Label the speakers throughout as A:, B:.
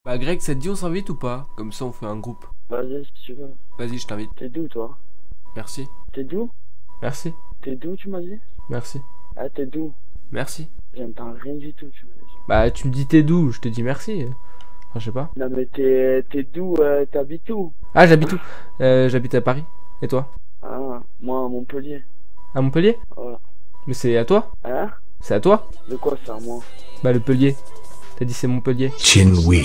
A: Bah Greg, ça te dit on s'invite ou pas? Comme ça on fait un groupe.
B: Vas-y si tu veux.
A: Vas-y, je t'invite.
B: T'es d'où toi?
A: Merci.
B: T'es d'où?
A: Merci.
B: T'es d'où tu m'as dit?
A: Merci.
B: Ah t'es d'où?
A: Merci.
B: J'entends rien du tout tu m'as dit.
A: Bah tu me dis t'es d'où? Je te dis merci. Enfin je sais pas.
B: Non mais t'es d'où? T'habites où?
A: Ah j'habite où? J'habite à Paris. Et toi?
B: Ah moi à Montpellier.
A: À Montpellier?
B: Voilà.
A: Mais c'est à toi?
B: Hein?
A: C'est à toi?
B: De quoi ça moi?
A: Bah le Pellier. T'as dit c'est Montpellier.
C: Chinwy.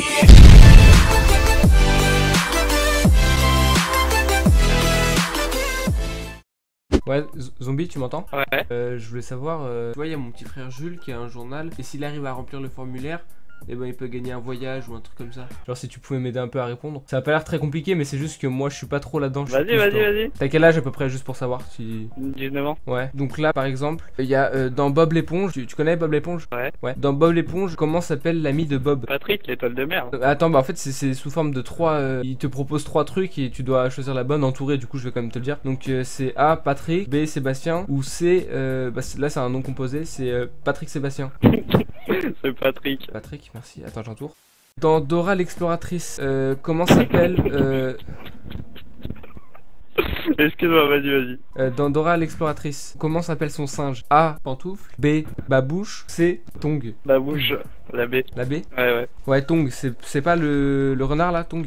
A: Ouais, Zombie, tu m'entends?
D: Ouais.
A: Je voulais savoir, tu vois, il y a mon petit frère Jules qui a un journal, et s'il arrive à remplir le formulaire, et ben il peut gagner un voyage ou un truc comme ça. Genre si tu pouvais m'aider un peu à répondre. Ça a pas l'air très compliqué, mais c'est juste que moi je suis pas trop là-dedans.
D: Vas-y.
A: T'as quel âge à peu près, juste pour savoir si...
D: 19 ans.
A: Ouais. Donc là par exemple, il y a dans Bob l'éponge, tu connais Bob l'éponge?
D: Ouais.
A: Ouais. Dans Bob l'éponge, comment s'appelle l'ami de Bob?
D: Patrick, l'étoile de mer.
A: Attends, bah en fait c'est sous forme de 3, il te propose 3 trucs et tu dois choisir la bonne, entourée, du coup je vais quand même te le dire. Donc c'est A, Patrick, B, Sébastien, ou C, bah, là c'est un nom composé, c'est Patrick Sébastien.
D: C'est Patrick.
A: Patrick, merci. Attends, j'entoure. Dans Dora l'exploratrice, comment s'appelle
D: Excuse-moi, vas-y.
A: dans Dora l'exploratrice, comment s'appelle son singe? A, pantoufle, B, babouche, C, tong.
D: La bouche, la baie.
A: La B?
D: Ouais.
A: Ouais, tong, c'est pas le renard là, tong?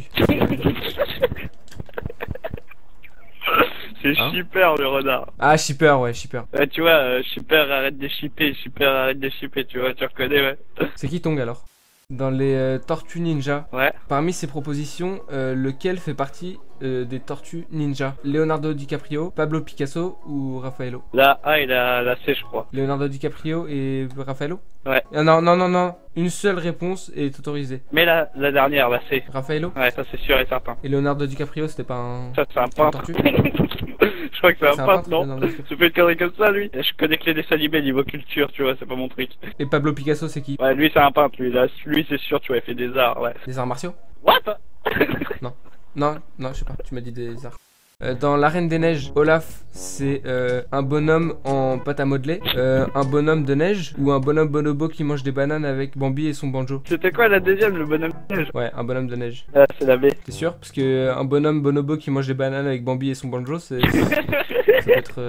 D: C'est
A: Hein?
D: super le renard.
A: Ah, shipper, ouais, shipper.
D: Ouais, tu vois, super arrête de shipper, tu vois, tu reconnais, ouais.
A: C'est qui tong alors? Dans les Tortues Ninja,
D: Ouais.
A: parmi ces propositions, lequel fait partie des Tortues Ninja? Leonardo DiCaprio, Pablo Picasso ou Raffaello?
D: La A et la C, je crois.
A: Leonardo DiCaprio et Raffaello?
D: Ouais.
A: Non. Une seule réponse est autorisée.
D: Mais la dernière, la C.
A: Raffaello?
D: Ouais, ça c'est sûr et certain.
A: Et Leonardo DiCaprio, c'était pas un...
D: Ça c'est un
A: une
D: peintre.
A: tortue?
D: Je crois que c'est un peintre, non?
A: Leonardo DiCaprio.
D: Tu fais une connerie comme ça, lui? Je connais que les dessins animés niveau culture, tu vois, c'est pas mon truc.
A: Et Pablo Picasso, c'est qui?
D: Ouais, lui c'est un peintre, lui, là. Lui c'est sûr, tu vois, il fait des arts, ouais.
A: Des arts martiaux?
D: What?
A: Non, je sais pas, tu m'as dit des arts. Dans La Reine des Neiges, Olaf, c'est un bonhomme en pâte à modeler, un bonhomme de neige, ou un bonhomme bonobo qui mange des bananes avec Bambi et son banjo?
D: C'était quoi la deuxième, le bonhomme de neige?
A: Ouais, un bonhomme de neige.
D: Ah, c'est la B.
A: T'es sûr? Parce que un bonhomme bonobo qui mange des bananes avec Bambi et son banjo, ça peut être...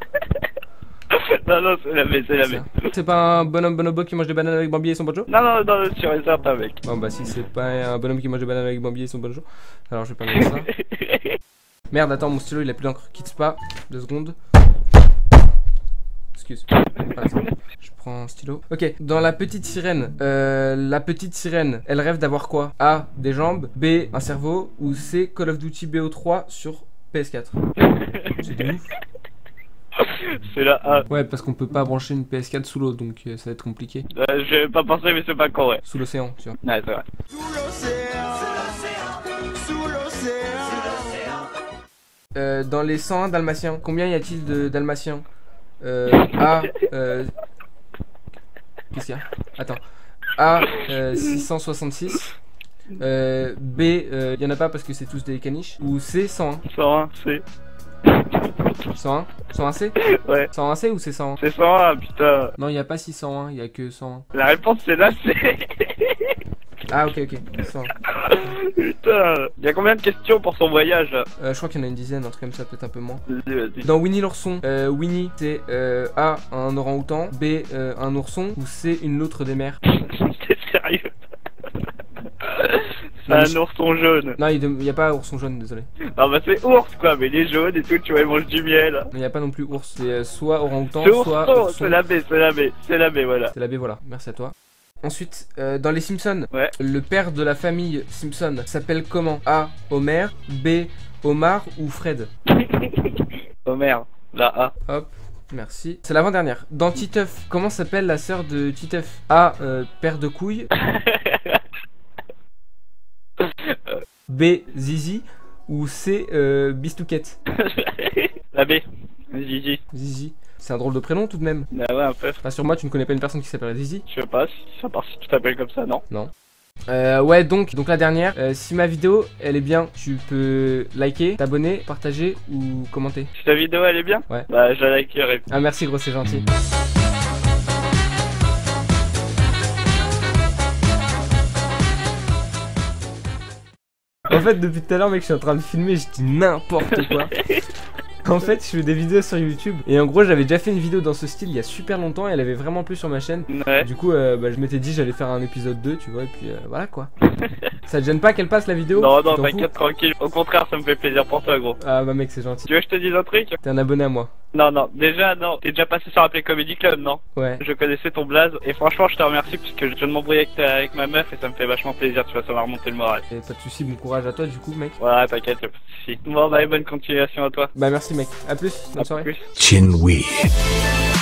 D: Non, c'est la B, c'est la B.
A: C'est pas un bonhomme bonobo qui mange des bananes avec Bambi et son banjo?
D: Non, sûr et certain, mec.
A: Bon bah si c'est pas un bonhomme qui mange des bananes avec Bambi et son banjo, alors je vais pas mettre ça. Merde, attends, mon stylo il a plus d'encre. Quitte pas, 2 secondes. Excuse. Voilà, c'est bon. Je prends un stylo. Ok, dans La Petite Sirène, elle rêve d'avoir quoi? A, des jambes, B, un cerveau, ou C, Call of Duty BO3 sur PS4. C'est de ouf.
D: C'est la A.
A: Ouais, parce qu'on peut pas brancher une PS4 sous l'eau, donc ça va être compliqué.
D: Je vais pas penser, mais c'est pas con, ouais.
A: Sous l'océan, tu vois.
D: Ouais, c'est vrai.
A: Dans les 101 Dalmatiens, combien y a-t-il de Dalmatiens? A. Qu'est-ce qu'il y a? Attends. A. 666. B. Y en a pas parce que c'est tous des caniches. Ou C. 101.
D: 101, C.
A: 101? 101C?
D: Ouais.
A: 101C ou c'est 101?
D: C'est 101, putain.
A: Non, y a pas 601, y a que 101.
D: La réponse c'est la C.
A: Ah, ok. 101.
D: Putain. Y'a combien de questions pour son voyage là?
A: Je crois qu'il y en a une dizaine, un truc comme ça, peut-être un peu moins.
D: Vas-y.
A: Dans Winnie l'ourson, Winnie c'est A. Un orang-outan, B. Un ourson, ou C. Une loutre des mers?
D: T'es sérieux? C'est
A: Non,
D: un ourson jaune.
A: Non, il y a pas ourson jaune, désolé.
D: Non, bah c'est ours quoi, mais les jaunes et tout, tu vois, ils mangent du miel.
A: Il n'y a pas non plus ours, c'est soit orang-outan,
D: C'est
A: soit
D: ourson,
A: ourson.
D: c'est la B, voilà.
A: C'est la B, voilà. Merci à toi. Ensuite, dans les Simpsons,
D: Ouais.
A: le père de la famille Simpson s'appelle comment? A. Homer, B. Omar ou Fred?
D: Oh merde, la A.
A: Hop, merci. C'est l'avant-dernière. Dans Titeuf, comment s'appelle la sœur de Titeuf? A. Père de couilles, B. Zizi, ou C. Bistouquette?
D: La B. Zizi.
A: Zizi. C'est un drôle de prénom tout de même.
D: Ah ouais, un peu.
A: Enfin, sur moi, tu ne connais pas une personne qui s'appelle Zizi?
D: Je sais pas, si tu t'appelles comme ça, non?
A: Non. Ouais, donc la dernière, si ma vidéo elle est bien, tu peux liker, t'abonner, partager ou commenter.
D: Si ta vidéo elle est bien?
A: Ouais.
D: Bah je la likerai.
A: Ah merci gros, c'est gentil. En fait, depuis tout à l'heure, mec, je suis en train de filmer, je dis n'importe quoi. En fait, je fais des vidéos sur YouTube et en gros, j'avais déjà fait une vidéo dans ce style il y a super longtemps et elle avait vraiment plu sur ma chaîne.
D: Ouais.
A: Du coup, je m'étais dit j'allais faire un épisode 2, tu vois, et puis voilà quoi. Ça te gêne pas qu'elle passe la vidéo?
D: Non,
A: Tu
D: non,
A: t'en
D: t'inquiète, tranquille. Au contraire, ça me fait plaisir pour toi, gros.
A: fous? Ah bah mec, c'est gentil.
D: Tu veux que je te dise un truc?
A: T'es un abonné à moi.
D: Non, non, déjà, non. T'es déjà passé sur Appelé Comedy Club, non?
A: Ouais.
D: Je connaissais ton blaze et franchement, je te remercie parce que je viens de m'embrouiller avec ma meuf et ça me fait vachement plaisir, tu vois, ça m'a remonté le moral.
A: Et pas de soucis, bon courage à toi du coup, mec.
D: Voilà, t'inquiète, y'a pas de soucis. Bon, bah, bonne continuation à toi.
A: Bah merci mec. À plus. Bonne soirée.
D: Plus.
C: Chinwe.